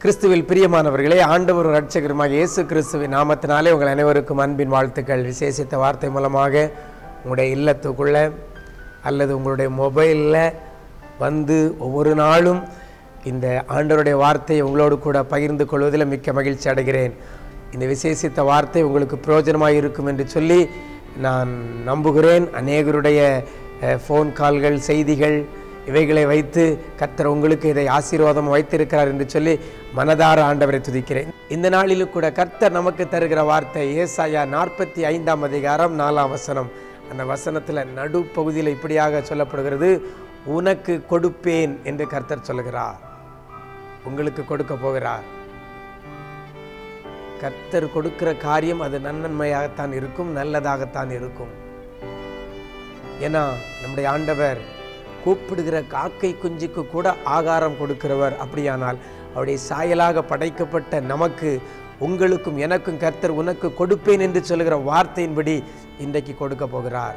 கிறிஸ்துவில் பிரியமானவர்களே, ஆண்டவர் இரட்சகருமாகிய இயேசு கிறிஸ்துவின் நாமத்தினாலே உங்கள் அனைவருக்கும் அன்பின் வாழ்த்துக்கள். விசேஷித்த வார்த்தை மூலமாக உங்களுடைய இல்லத்துக்குள்ள அல்லது உங்களுடைய மொபைலில் வந்து ஒவ்வொரு நாளும் இந்த ஆண்டவருடைய வார்த்தையை உங்களோடு கூட பகிர்ந்து கொள்வதில் மிக்க மகிழ்ச்சி அடைகிறேன். இந்த விசேஷித்த வார்த்தை உங்களுக்கு பிரயோஜனமாக இருக்கும் என்று சொல்லி நான் நம்புகிறேன். அநேகருடைய ஃபோன் கால்கள், செய்திகள் இவைகளை வைத்து கர்த்தர் உங்களுக்கு இதை ஆசீர்வாதம் வைத்திருக்கிறார் என்று சொல்லி மனதார ஆண்டவரை துதிக்கிறேன். இந்த நாளிலும் கூட கர்த்தர் நமக்கு தருகிற வார்த்தை ஏசாயா 45 அதிகாரம் 4 வசனம். அந்த வசனத்தில் நடுப்பகுதியில் இப்படியாக சொல்லப்படுகிறது, உனக்கு கொடுப்பேன் என்று கர்த்தர் சொல்கிறார். உங்களுக்கு கொடுக்க போகிறார். கர்த்தர் கொடுக்கிற காரியம் அது நன்மையாகத்தான் இருக்கும், நல்லதாகத்தான் இருக்கும். ஏன்னா நம்முடைய ஆண்டவர் கூப்பிடுகிற காக்கை குஞ்சுக்கு கூட ஆகாரம் கொடுக்கிறவர். அப்படியானால் அவருடைய சாயலாக படைக்கப்பட்ட நமக்கு, உங்களுக்கும் எனக்கும் கர்த்தர் உனக்கு கொடுப்பேன் என்று சொல்லுகிற வார்த்தையின்படி இன்றைக்கு கொடுக்க போகிறார்.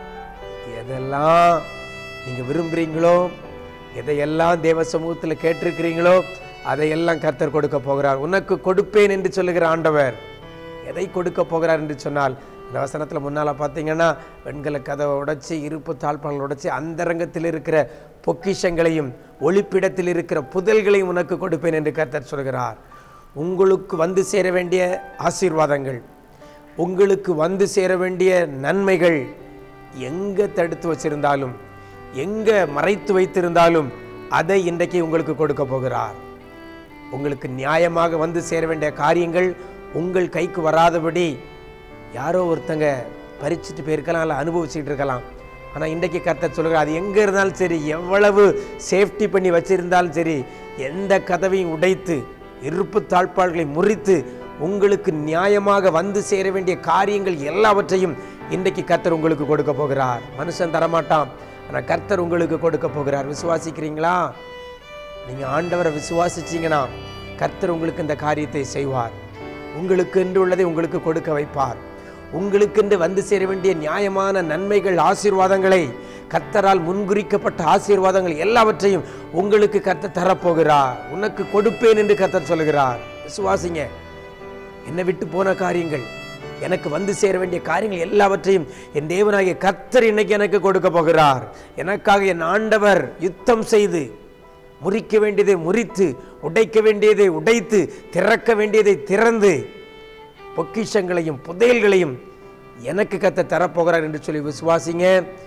எதெல்லாம் நீங்கள் விரும்புகிறீங்களோ, எதையெல்லாம் தேவ சமூகத்தில் கேட்டிருக்கிறீங்களோ அதையெல்லாம் கர்த்தர் கொடுக்க போகிறார். உனக்கு கொடுப்பேன் என்று சொல்லுகிற ஆண்டவர் எதை கொடுக்க போகிறார் என்று சொன்னால், இந்த வசனத்தில் முன்னால் பார்த்தீங்கன்னா வெண்கல கதவை உடைச்சி, இருப்பு தாழ்பாளர்கள் உடைச்சி, அந்தரங்கத்தில் இருக்கிற பொக்கிஷங்களையும் ஒளிப்பிடத்தில் இருக்கிற புதல்களையும் உனக்கு கொடுப்பேன் என்று கர்த்தர் சொல்கிறார். உங்களுக்கு வந்து சேர வேண்டிய ஆசீர்வாதங்கள், உங்களுக்கு வந்து சேர வேண்டிய நன்மைகள் எங்கே தடுத்து வச்சிருந்தாலும், எங்கே மறைத்து வைத்திருந்தாலும் அதை இன்றைக்கு உங்களுக்கு கொடுக்க போகிறார். உங்களுக்கு நியாயமாக வந்து சேர வேண்டிய காரியங்கள் உங்கள் கைக்கு வராதபடி யாரோ ஒருத்தங்க பறிச்சுட்டு போயிருக்கலாம், இல்லை அனுபவிச்சுட்டு இருக்கலாம். ஆனால் இன்றைக்கு கர்த்தர் சொல்கிறார், அது எங்கே இருந்தாலும் சரி, எவ்வளவு சேஃப்டி பண்ணி வச்சிருந்தாலும் சரி, எந்த கதவையும் உடைத்து இருப்பு தாழ்பாள்களை முறித்து உங்களுக்கு நியாயமாக வந்து சேர வேண்டிய காரியங்கள் எல்லாவற்றையும் இன்றைக்கு கர்த்தர் உங்களுக்கு கொடுக்க போகிறார். மனுஷன் தரமாட்டான், ஆனால் கர்த்தர் உங்களுக்கு கொடுக்க போகிறார். விசுவாசிக்கிறீங்களா? நீங்கள் ஆண்டவரை விசுவாசிச்சிங்கன்னா கர்த்தர் உங்களுக்கு இந்த காரியத்தை செய்வார். உங்களுக்கு என்று உள்ளதை உங்களுக்கு கொடுக்க வைப்பார். உங்களுக்கென்று வந்து சேர வேண்டிய நியாயமான நன்மைகள், ஆசீர்வாதங்களை, கர்த்தரால் முன்குறிக்கப்பட்ட ஆசீர்வாதங்கள் எல்லாவற்றையும் உங்களுக்கு கர்த்தர் தரப்போகிறார். உனக்கு கொடுப்பேன் என்று கர்த்தர் சொல்கிறார். விசுவாசிங்க. என்னை விட்டு போன காரியங்கள், எனக்கு வந்து சேர வேண்டிய காரியங்கள் எல்லாவற்றையும் என் தேவனாகிய கர்த்தர் இன்னைக்கு எனக்கு கொடுக்க போகிறார். எனக்காக என் ஆண்டவர் யுத்தம் செய்து முறிக்க வேண்டியதை முறித்து, உடைக்க வேண்டியதை உடைத்து, திறக்க வேண்டியதை திறந்து, பொக்கிஷங்களையும் புதையல்களையும் எனக்கு கர்த்தர் தரப்போகிறார் என்று சொல்லி விசுவாசிங்க.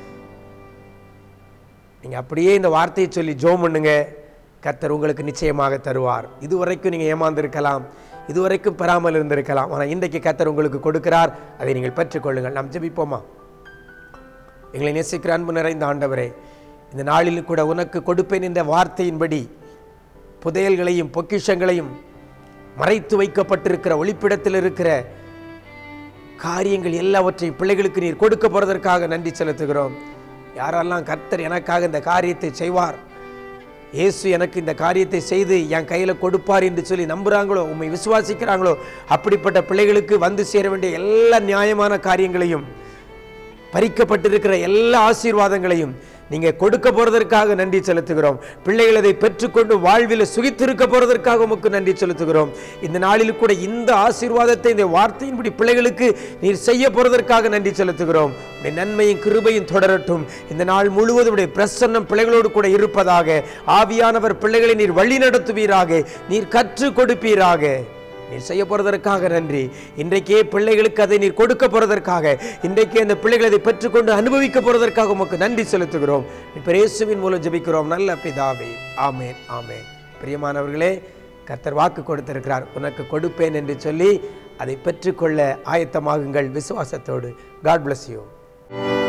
நீங்கள் அப்படியே இந்த வார்த்தையை சொல்லி ஜெபம் பண்ணுங்க. கர்த்தர் உங்களுக்கு நிச்சயமாக தருவார். இதுவரைக்கும் நீங்கள் ஏமாந்திருக்கலாம், இதுவரைக்கும் பெறாமல் இருந்திருக்கலாம், ஆனால் இன்றைக்கு கர்த்தர் உங்களுக்கு கொடுக்கிறார். அதை நீங்கள் பெற்றுக்கொள்ளுங்கள். நாம் ஜெபிப்போமா? எங்களை நேசிக்கிற அன்பு நிறைந்த ஆண்டவரே, இந்த நாளில் கூட உனக்கு கொடுப்பேன் என்ற வார்த்தையின்படி புதையல்களையும் பொக்கிஷங்களையும், மறைத்து வைக்கப்பட்டிருக்கிற ஒளிப்பிடத்தில் இருக்கிற காரியங்கள் எல்லாவற்றையும் பிள்ளைகளுக்கு நீர் கொடுக்க போறதற்காக நன்றி செலுத்துகிறோம். யாரெல்லாம் கர்த்தர் எனக்காக இந்த காரியத்தை செய்வார், இயேசு எனக்கு இந்த காரியத்தை செய்து என் கையில் கொடுப்பார் என்று சொல்லி நம்புகிறாங்களோ, உண்மை விசுவாசிக்கிறாங்களோ, அப்படிப்பட்ட பிள்ளைகளுக்கு வந்து சேர வேண்டிய எல்லா நியாயமான காரியங்களையும், பறிக்கப்பட்டிருக்கிற எல்லா ஆசீர்வாதங்களையும் நீங்கள் கொடுக்க போறதற்காக நன்றி செலுத்துகிறோம். பிள்ளைகள் அதை பெற்றுக்கொண்டு வாழ்வில் சுகித்திருக்க போறதற்காக உமக்கு நன்றி செலுத்துகிறோம். இந்த நாளில் கூட இந்த ஆசீர்வாதத்தை, இந்த வார்த்தையின்படி பிள்ளைகளுக்கு நீர் செய்ய போறதற்காக நன்றி செலுத்துகிறோம். நன்மையும் கிருபையும் தொடரட்டும். இந்த நாள் முழுவதும் பிரசன்னம் பிள்ளைகளோடு கூட இருப்பதாக. ஆவியானவர் பிள்ளைகளை நீர் வழி நடத்துவீராக, நீர் கற்றுக் கொடுப்பீராக. நீர் செய்ய போறதற்காக நன்றி. இன்றைக்கே பிள்ளைகளுக்கு அதை நீர் கொடுக்க போறதற்காக, இன்றைக்கே அந்த பிள்ளைகளை அதை பெற்றுக்கொண்டு அனுபவிக்க போறதற்காக உமக்கு நன்றி செலுத்துகிறோம். இயேசுவின் மூலம் ஜெபிக்கிறோம் நல்ல பிதாவே, ஆமென், ஆமென். பிரியமானவர்களே, கர்த்தர் வாக்கு கொடுத்திருக்கிறார், உனக்கு கொடுப்பேன் என்று சொல்லி அதை பெற்றுக்கொள்ள ஆயத்தமாகுங்கள் விசுவாசத்தோடு. God bless you.